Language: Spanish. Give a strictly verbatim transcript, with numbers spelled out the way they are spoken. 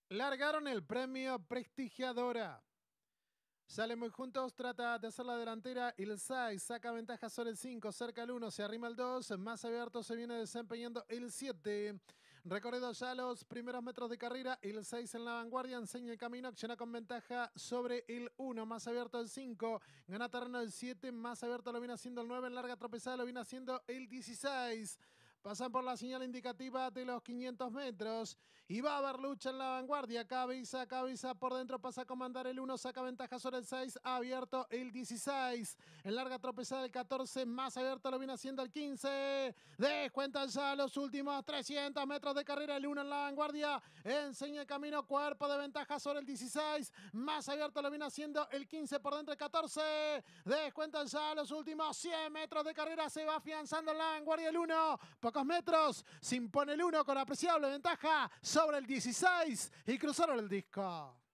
Largaron el premio Prestigiadora. Sale muy juntos, trata de hacer la delantera. El seis saca ventaja sobre el cinco, cerca el uno, se arrima el dos. Más abierto se viene desempeñando el siete. Recorrido ya los primeros metros de carrera. El seis en la vanguardia, enseña el camino, acciona con ventaja sobre el uno. Más abierto el cinco, gana terreno el siete. Más abierto lo viene haciendo el nueve. En larga tropezada lo viene haciendo el dieciséis. Pasan por la señal indicativa de los quinientos metros y va a haber lucha en la vanguardia. Cabeza, cabeza por dentro, pasa a comandar el uno, saca ventaja sobre el seis, abierto el dieciséis. En larga tropezada el catorce, más abierto lo viene haciendo el quince. Descuentan ya los últimos trescientos metros de carrera. El uno en la vanguardia, enseña el camino, cuerpo de ventaja sobre el dieciséis. Más abierto lo viene haciendo el quince, por dentro el catorce. Descuentan ya los últimos cien metros de carrera. Se va afianzando en la vanguardia el uno. Pocos metros, se impone el uno con apreciable ventaja sobre el dieciséis y cruzaron el disco.